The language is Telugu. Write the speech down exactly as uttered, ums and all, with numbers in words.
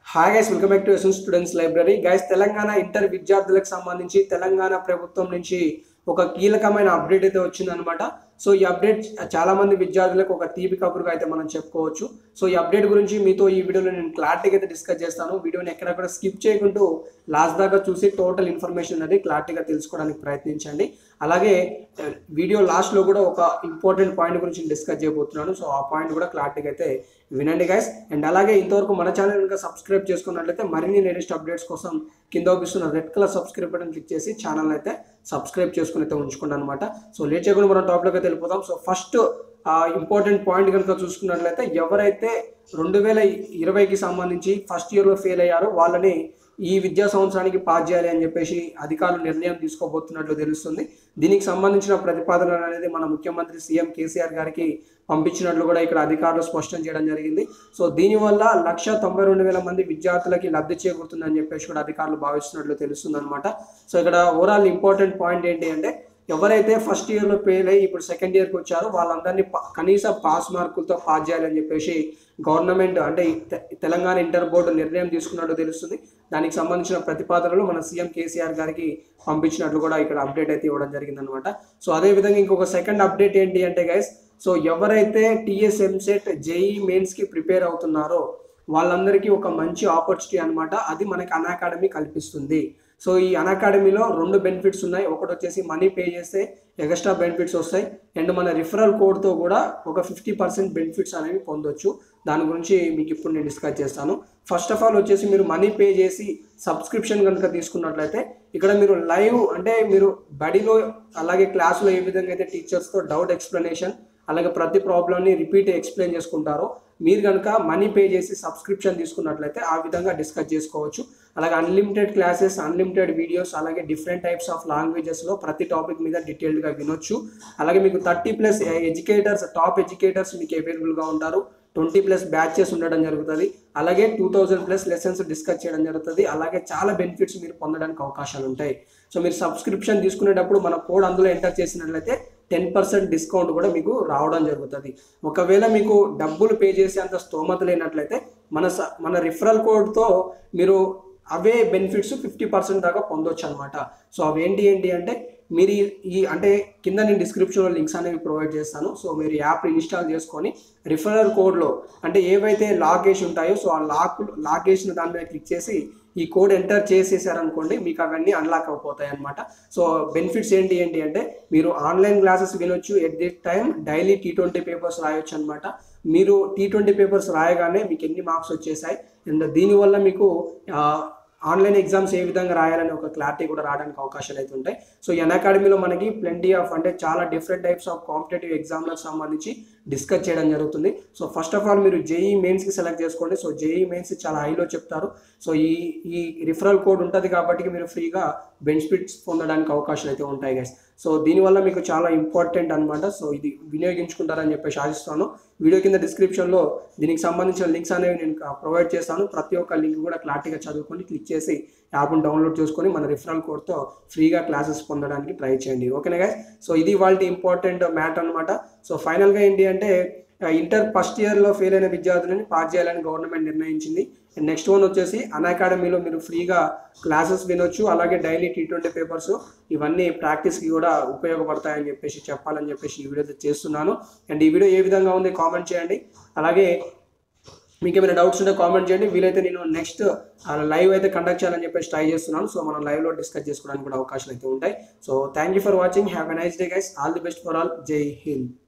Hi guys, welcome back to SN students library. Guys, Telangana inter విద్యార్థులకు సంబంధించి తెలంగాణ ప్రభుత్వం నుంచి ఒక కీలకమైన అప్డేట్ అయితే వచ్చిందనమాట. సో ఈ అప్డేట్ చాలా మంది విద్యార్థులకు ఒక తీపి కబురుగా అయితే మనం చెప్పుకోవచ్చు. సో ఈ అప్డేట్ గురించి మీతో ఈ వీడియోలో నేను క్లారిటీగా అయితే డిస్కస్ చేస్తాను. వీడియోని ఎక్కడెక్కడ స్కిప్ చేయకుంటూ లాస్ట్ దాకా చూసి టోటల్ ఇన్ఫర్మేషన్ అనేది క్లారిటీగా తెలుసుకోవడానికి ప్రయత్నించండి. అలాగే వీడియో లాస్ట్లో కూడా ఒక ఇంపార్టెంట్ పాయింట్ గురించి డిస్కస్ చేయబోతున్నాను. సో ఆ పాయింట్ కూడా క్లారిటీగా అయితే వినండి గైస్. అండ్ అలాగే ఇంతవరకు మన ఛానల్ ఇంకా సబ్స్క్రైబ్ చేసుకున్నట్లయితే మరిన్ని లేటెస్ట్ అప్డేట్స్ కోసం కింద చూపిస్తున్న red colour subscribe button click చేసి ఛానల్ అయితే సబ్స్క్రైబ్ చేసుకుని అయితే ఉంచుకోండి అనమాట. సో లేట్ చేయకుండా మనం టాపిక్లోకి అయితే వెళ్ళిపోతాం. సో ఫస్ట్ ఇంపార్టెంట్ పాయింట్ కనుక చూసుకున్నట్లయితే ఎవరైతే రెండు వేల ఇరవైకి సంబంధించి ఫస్ట్ ఇయర్లో ఫెయిల్ అయ్యారో వాళ్ళని ఈ విద్యా సంవత్సరానికి పాస్ చేయాలి అని చెప్పేసి అధికారులు నిర్ణయం తీసుకోబోతున్నట్లు తెలుస్తుంది. దీనికి సంబంధించిన ప్రతిపాదనలు అనేది మన ముఖ్యమంత్రి సీఎం కేసీఆర్ గారికి పంపించినట్లు కూడా ఇక్కడ అధికారులు స్పష్టం చేయడం జరిగింది. సో దీనివల్ల లక్ష తొంభై రెండు వేల మంది విద్యార్థులకి లబ్ధి చేకూరుతుందని చెప్పేసి కూడా అధికారులు భావిస్తున్నట్లు తెలుస్తుంది అనమాట. సో ఇక్కడ ఓవరాల్ ఇంపార్టెంట్ పాయింట్ ఏంటి అంటే ఎవరైతే ఫస్ట్ ఇయర్లో ఫెయిల్ అయ్యి ఇప్పుడు సెకండ్ ఇయర్కి వచ్చారో వాళ్ళందరినీ కనీస పాస్ మార్కులతో పాస్ చేయాలని చెప్పేసి గవర్నమెంట్ అంటే తెలంగాణ ఇంటర్ బోర్డు నిర్ణయం తీసుకున్నట్టు తెలుస్తుంది. దానికి సంబంధించిన ప్రతిపాదనలు మన సీఎం కేసీఆర్ గారికి పంపించినట్లు కూడా ఇక్కడ అప్డేట్ అయితే ఇవ్వడం జరిగింది అనమాట. సో అదేవిధంగా ఇంకొక సెకండ్ అప్డేట్ ఏంటి అంటే గైస్, సో ఎవరైతే టీఎస్ ఎంసెట్ జేఈ మెయిన్స్కి ప్రిపేర్ అవుతున్నారో వాళ్ళందరికీ ఒక మంచి ఆపర్చునిటీ అనమాట. అది మనకి అన్అకాడమీ కల్పిస్తుంది. సో ఈ అన్అకాడమీలో రెండు బెనిఫిట్స్ ఉన్నాయి. ఒకటి వచ్చేసి మనీ పే చేస్తే ఎక్స్ట్రా బెనిఫిట్స్ వస్తాయి, అండ్ మన రిఫరల్ కోడ్తో కూడా ఒక ఫిఫ్టీ పర్సెంట్ బెనిఫిట్స్ అనేవి పొందొచ్చు. దాని గురించి మీకు ఇప్పుడు నేను డిస్కస్ చేస్తాను. ఫస్ట్ ఆఫ్ ఆల్ వచ్చేసి మీరు మనీ పే చేసి సబ్స్క్రిప్షన్ కనుక తీసుకున్నట్లయితే ఇక్కడ మీరు లైవ్ అంటే మీరు బడిలో అలాగే క్లాసులో ఏ విధంగా అయితే టీచర్స్తో డౌట్ ఎక్స్ప్లెనేషన్ అలాగే ప్రతి ప్రాబ్లమ్ని రిపీట్ ఎక్స్ప్లెయిన్ చేసుకుంటారో మీరు కనుక మనీ పే చేసి సబ్స్క్రిప్షన్ తీసుకున్నట్లయితే ఆ విధంగా డిస్కస్ చేసుకోవచ్చు. అలాగే అన్లిమిటెడ్ క్లాసెస్, అన్లిమిటెడ్ వీడియోస్, అలాగే డిఫరెంట్ టైప్స్ ఆఫ్ లాంగ్వేజెస్లో ప్రతి టాపిక్ మీద డీటెయిల్డ్గా వినొచ్చు. అలాగే మీకు thirty plus educators top educators మీకు అవైలబుల్గా ఉంటారు. ట్వంటీ ప్లస్ బ్యాచెస్ ఉండడం జరుగుతుంది. అలాగే two thousand plus lessons discuss చేయడం జరుగుతుంది. అలాగే చాలా బెనిఫిట్స్ మీరు పొందడానికి అవకాశాలు ఉంటాయి. సో మీరు సబ్స్క్రిప్షన్ తీసుకునేటప్పుడు మన కోడ్ అందులో ఎంటర్ చేసినట్లయితే టెన్ పర్సెంట్ డిస్కౌంట్ కూడా మీకు రావడం జరుగుతుంది. ఒకవేళ మీకు డబ్బులు పే చేసే అంత స్తోమత లేనట్లయితే మన మన రిఫరల్ కోడ్తో మీరు అవే బెనిఫిట్స్ ఫిఫ్టీ పర్సెంట్ దాకా పొందొచ్చు అనమాట. సో అవేంటి ఏంటి అంటే మీరు ఈ అంటే కింద నేను డిస్క్రిప్షన్లో లింక్స్ అనేవి ప్రొవైడ్ చేస్తాను. సో మీరు యాప్ ఇన్స్టాల్ చేసుకొని రిఫరల్ కోడ్లో అంటే ఏవైతే లాక్ వేసి ఉంటాయో సో ఆ లాక్ లాక్ వేసిన దాని మీద క్లిక్ చేసి ఈ కోడ్ ఎంటర్ చేసేసారనుకోండి మీకు అవన్నీ అన్లాక్ అయిపోతాయి అనమాట. సో బెనిఫిట్స్ ఏంటి ఏంటి అంటే మీరు ఆన్లైన్ క్లాసెస్ వినొచ్చు, at the time daily T twenty papers రాయొచ్చు అనమాట. మీరు టీ ట్వంటీ పేపర్స్ రాయగానే మీకు ఎన్ని మార్క్స్ వచ్చేసాయి అండ్ దీనివల్ల మీకు ఆన్లైన్ ఎగ్జామ్స్ ఏ విధంగా రాయాలని ఒక క్లారిటీ కూడా రావడానికి అవకాశాలు అయితే ఉంటాయి. సో ఈ అన్అకాడమీలో మనకి ప్లెంటీ ఆఫ్ అంటే చాలా డిఫరెంట్ టైప్స్ ఆఫ్ కాంపిటేటివ్ ఎగ్జామ్లకు సంబంధించి డిస్కస్ చేయడం జరుగుతుంది. సో ఫస్ట్ ఆఫ్ ఆల్ మీరు జేఈ మెయిన్స్కి సెలెక్ట్ చేసుకోండి. సో జేఈ మెయిన్స్ చాలా హైలో చెప్తారు. సో ఈ ఈ రిఫరల్ కోడ్ ఉంటుంది కాబట్టి మీరు ఫ్రీగా బెనిఫిట్స్ పొందడానికి అవకాశాలు అయితే ఉంటాయి గైస్. సో దీనివల్ల మీకు చాలా ఇంపార్టెంట్ అనమాట. సో ఇది వినియోగించుకుంటారని చెప్పేసి ఆశిస్తాను. వీడియో కింద డిస్క్రిప్షన్లో దీనికి సంబంధించిన లింక్స్ అనేవి నేను ప్రొవైడ్ చేస్తాను. ప్రతి ఒక్క లింక్ కూడా క్లారిటీగా చదువుకొని క్లిక్ చేసి యాప్ను డౌన్లోడ్ చేసుకొని మన రిఫరల్ కోడ్తో ఫ్రీగా క్లాసెస్ పొందడానికి ట్రై చేయండి. ఓకేనా గైస్? సో ఇది వాళ్ళ ఇంపార్టెంట్ మ్యాటర్ అనమాట. సో ఫైనల్గా ఏంటి అంటే ఇంటర్ ఫస్ట్ ఇయర్లో ఫెయిల్ అయిన విద్యార్థులని పాస్ చేయాలని గవర్నమెంట్ నిర్ణయించింది. నెక్స్ట్ వన్ వచ్చేసి అన్అకాడమీలో మీరు ఫ్రీగా క్లాసెస్ వినొచ్చు. అలాగే డైలీ టీ ట్వంటీ పేపర్స్ ఇవన్నీ ప్రాక్టీస్కి కూడా ఉపయోగపడతాయని చెప్పేసి చెప్పాలని చెప్పేసి ఈ వీడియో చేస్తున్నాను. అండ్ ఈ వీడియో ఏ విధంగా ఉంది కామెంట్ చేయండి. అలాగే మీకు ఏమైనా డౌట్స్ ఉంటే కామెంట్ చేయండి. వీలైతే నేను నెక్స్ట్ లైవ్ అయితే కండక్ట్ చేయాలని చెప్పేసి ట్రై చేస్తున్నాను. సో మనం లైవ్లో డిస్కస్ చేసుకోవడానికి కూడా అవకాశాలు అయితే ఉంటాయి. So thank you for watching. Have a nice day guys. All the best for all. జై హింద్.